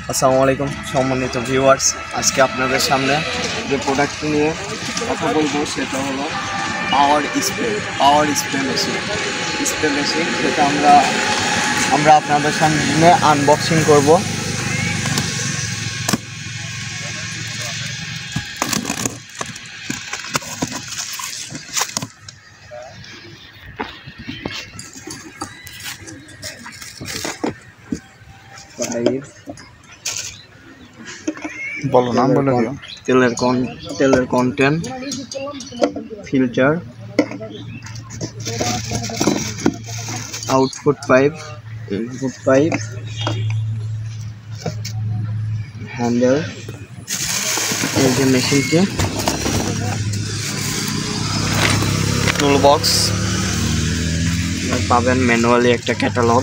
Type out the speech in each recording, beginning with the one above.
আসসালামু আলাইকুম সম্মানিত ভিউয়ার্স, আজকে আপনাদের সামনে যে প্রোডাক্ট নিয়ে কথা বলবো সেটা হলো পাওয়ার স্প্রে মেশিন। সেটা আমরা আপনাদের সামনে আনবক্সিং করব। তেলের content, filter, output pipe, input pipe, handle, এই যে মেশিনটি, টুল বক্স পাবেন, ম্যানুয়ালি একটা ক্যাটালগ,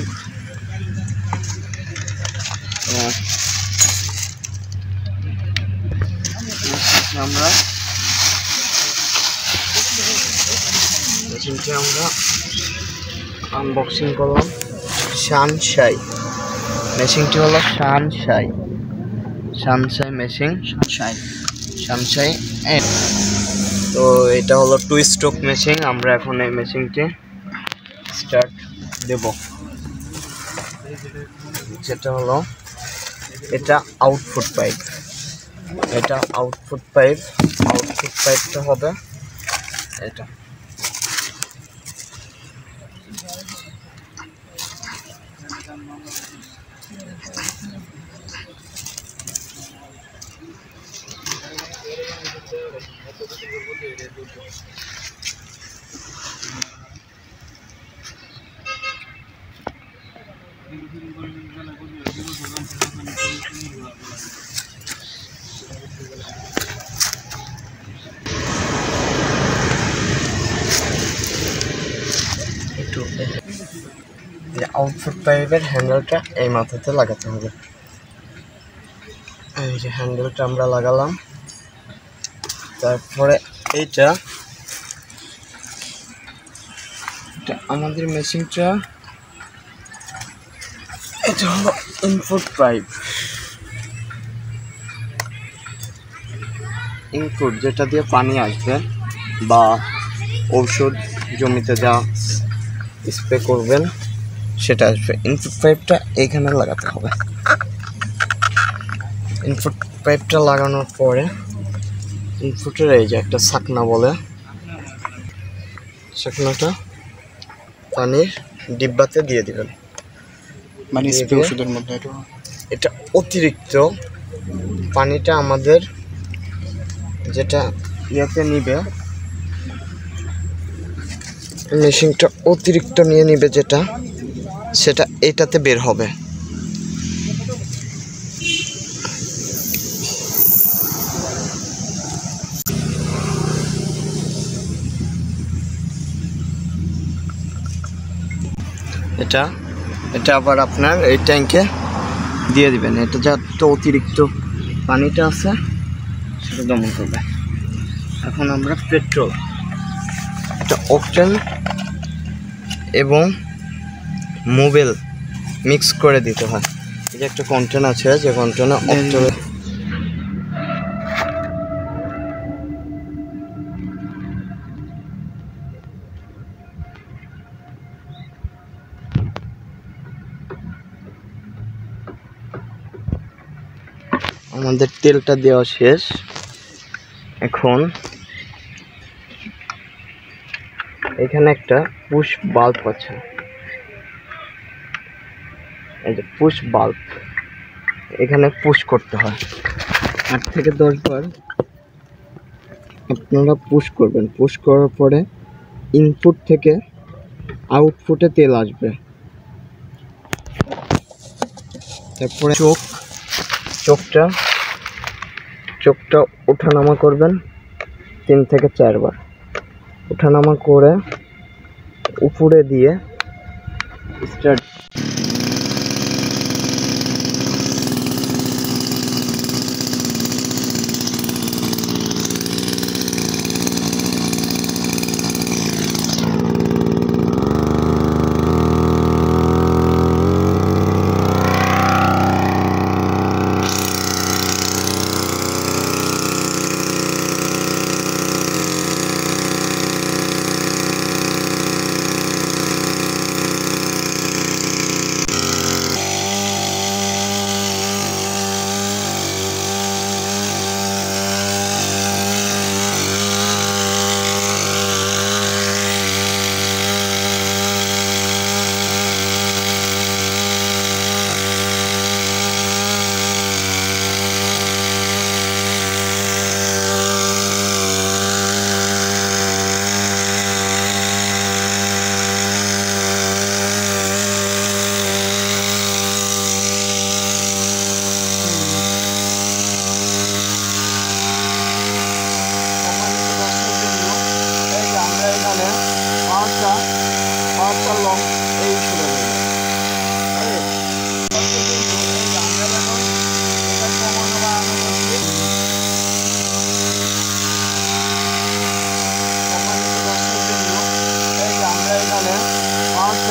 আমরা মেশিনটি আনবক্সিং করলাম। মেশিনটি হলো সানশাই মেশিন। তো এটা হলো 2 স্ট্রোক মেশিন। আমরা এখন এই মেশিনটি স্টার্ট দেব। যেটা হলো এটা আউটপুট পাইপটা হবে এটা। আউটপুট পাইপের হ্যান্ডেলটা এই মাথাতে লাগাতে হবে। এই যে হ্যান্ডেলটা আমরা লাগালাম। তারপরে এইটা আমাদের মেশিনটা, এটা হলো ইনপুট যেটা দিয়ে পানি আসবে বা ঔষধ জমিতে যা স্প্রে করবেন সেটা আসবে। ইনপুট পাইপটা এইখানে লাগাতে হবে। ইনপুট পাইপটা লাগানোর পরে ইনপুটের এই যে একটা ছাকনা বলে, ছাকনাটা পানির ডিব্বাতে দিয়ে দিবেন। মানে স্প্রে ওষুধের মধ্যে এটা অতিরিক্ত পানিটা আমাদের যেটা ইয়েতে নিবে, মেশিনটা অতিরিক্ত নিয়ে নিবে যেটা, সেটা এটাতে বের হবে। এটা আবার আপনার এই ট্যাঙ্কে দিয়ে দিবেন। এটা যত অতিরিক্ত পানিটা আছে সেটা দমন করবে। এখন আমরা পেট্রোল, এটা অকটেন এবং মোবিল মিক্স করে দিতে হয়। এই যে একটা কন্টেন আছে, যে কন্টেনে অকটেন, আমাদের তেলটা দেওয়া শেষ। এখন এখানে একটা পুশ বাল্ব আছে, এই যে পুশ বাল্ব, এখানে পুশ করতে হয় 8 থেকে 10 বার আপনারা পুশ করবেন। পুশ করার পরে ইনপুট থেকে আউটপুটে তেল আসবে। তারপরে চোখটা ওঠানামা করবেন 3 থেকে 4 বার। ওঠানামা করে উপরে দিয়ে স্টার্ট।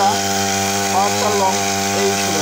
শর্ট আর লং এই